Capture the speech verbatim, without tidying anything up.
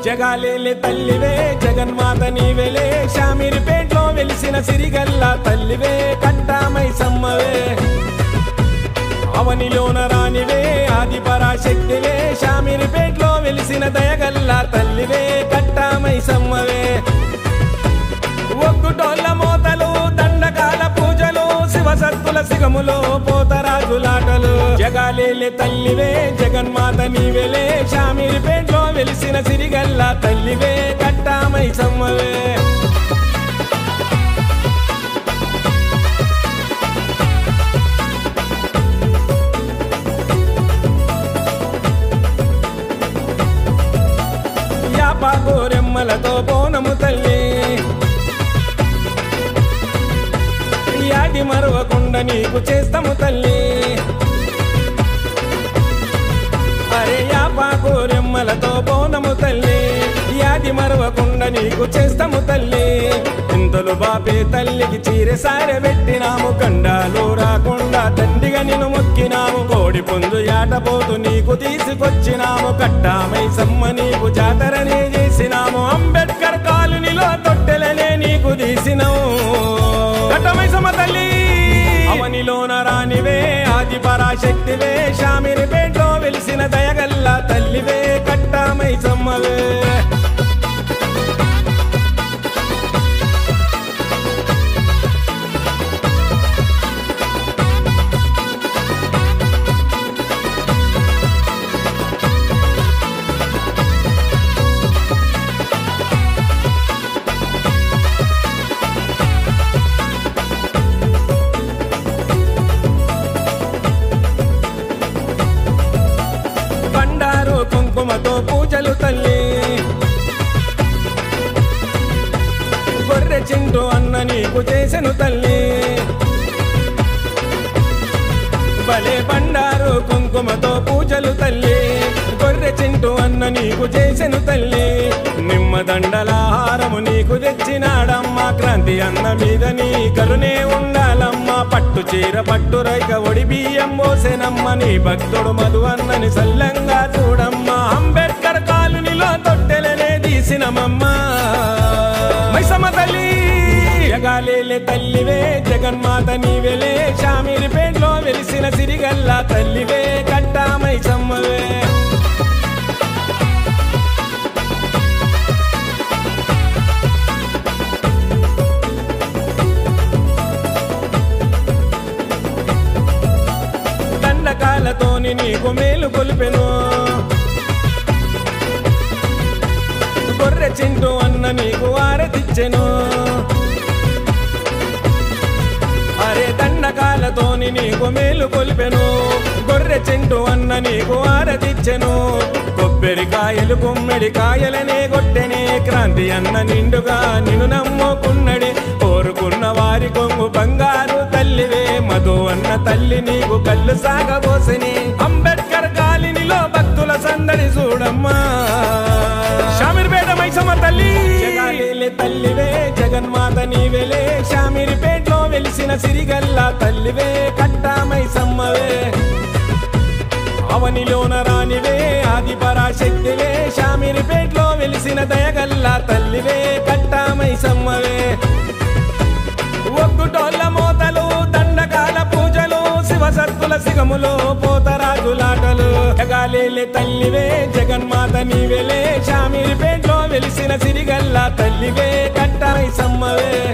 జగాలేలే తల్లివే జగన్మాత నీవెలే శామీర్పేటలో వెలిసిన సిరిగల్ల తల్లివే కట్టామై సమ్మవే అవనిలోన రానివే ఆది పరాశక్తివే శామీర్పేటలో వెలిసిన దయగల్ల తల్లివే కట్టామై సమ్మవే ఒక్కుటోళ్ళ మోతలు దండకాల పూజలు శివసత్తుల సిగములో పోతరాజులాటలు జగాలేలే తల్లివే జగన్మాత నీవెలే శామీర్పేటలో వెలిసిన సిరిగల్ల తల్లివే కట్టామై సమ్మవే యాపాగోరెమ్మలతో బోనము తల్లి యాది మరవకుండా నీకు చేస్తాము తల్లి అరే యాపాగోరెమ్మలతో బోనము తల్లి యాది మరవకుండా నీకు చేస్తాము తల్లి ఇంతలు బాపే తల్లికి చీరె సారె పెట్టినాము కండాలు రాకుండా తండ్రిగా నిన్ను మొక్కినాము కోడి పుంజు యాటపోతు నీకు తీసుకొచ్చినాము కట్టామై సమ్మ నీకు జాతరనే చేసినాము అంబేద్కర్ కాలనీలో తొట్టెలనే నీకు తీసినాము కట్టమై సమ్మ తల్లి అవనిలోన రానివే ఆది పరాశక్తివే శామీర్పేటలో వెలిసిన దయగల్ల తల్లివే కట్టామై సమ్మవే కుంకుమతో పూజలు తల్లి గొర్రె చింటూ అన్న నీకు చేసెను తల్లి భలే బండారు కుంకుమతో పూజలు తల్లి గొర్రె చింటూ అన్న నీకు చేసెను తల్లి నిమ్మదండలాహారము నీకు తెచ్చినాడమ్మ క్రాంతి అన్న మీద నీ కరుణే ఉండాలమ్మ పట్టు చీర పట్టు రైక ఒడి బియ్యం మోసెనమ్మ నీ భక్తుడు మధు అన్నని సల్లంగా చూడమ్మ అంబేద్కర్ కాలనీలో తొట్టెలనే తీసినమమ్మ మైసమ్మ తల్లి జగాలేలే తల్లివే జగన్మాత నీవెలే శామీర్పేటలో వెలిసిన సిరిగల్ల తల్లివే కట్టామై సమ్మవే దండకాలతోని నీకు మేలు కొలిపెను గొర్రె చింటూ అన్న నీకు ఆరతిచ్చెను అరే దండకాలతోని నీకు మేలు కొలిపెను గొర్రె చింటూ అన్న నీకు ఆరతిచ్చెను కొబ్బరికాయలు గుమ్మడికాయలనే కొట్టెనే క్రాంతి అన్న నిండుగా నిన్ను నమ్ముకున్నడి కోరుకున్న వారి కొంగు బంగారు తల్లివే మధు అన్న తల్లి నీకు కళ్ళు సాగబోసిని అంబేద్కర్ కాలనీలో భక్తుల సందడి చూడమ్మా శామీర్పేట మైసమ్మ తల్లి జగాలేలే తల్లివే జగన్మాత నీవెలే శామీర్పేటలో వెలిసిన సిరిగల్ల తల్లివే కట్టామై సమ్మవే అవనిలోన రానివే ఆది పరాశక్తివే శామీర్పేటలో వెలిసిన దయగల్ల తల్లివే కట్టామై సమ్మవే ఒక్కుటోళ్ళ మోతలు దండకాల పూజలు శివసత్తుల సిగములో పోతరాజులాటలు జగాలేలే తల్లివే జగన్మాత నీవెలే శామీర్పేటలో వెలిసిన సిరిగల్ల తల్లివే కట్టామై సమ్మవే